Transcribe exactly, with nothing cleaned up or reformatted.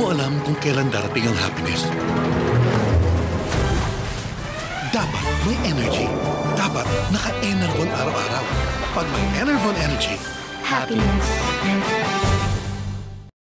mo alam kung kailan darating ang happiness. Dapat may energy. Dapat naka-Enervon araw-araw. Pag may Enervon Energy, Happiness.